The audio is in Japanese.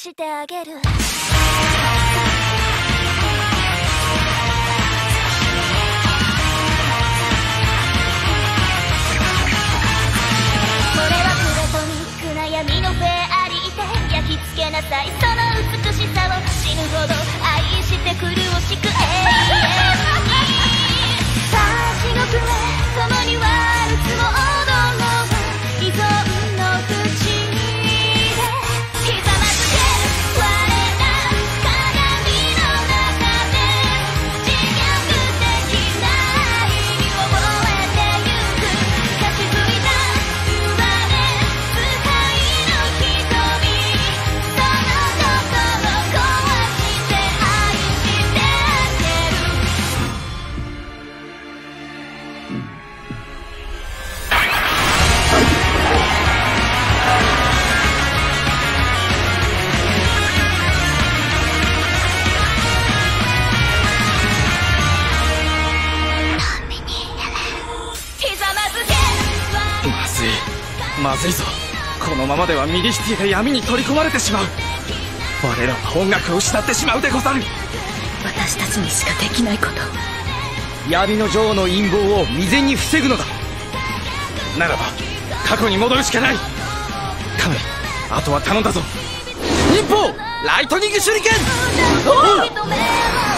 してあげる。闇のフェアリーで焼き付けなさいその美しさを死ぬほど愛して苦しく永遠にさあ地獄へ共にワルツを踊ろう依存の口でひざまずけ我ら鏡の中で自虐的な意味を覚えてゆく勝ち付いた生まれまずいぞ。このままではミリシティが闇に取り込まれてしまう。我らは音楽を失ってしまうでござる。 私たちにしかできないこと。 闇の女王の陰謀を未然に防ぐのだ。ならば過去に戻るしかない。カメ、あとは頼んだぞ。忍法ライトニング手裏剣。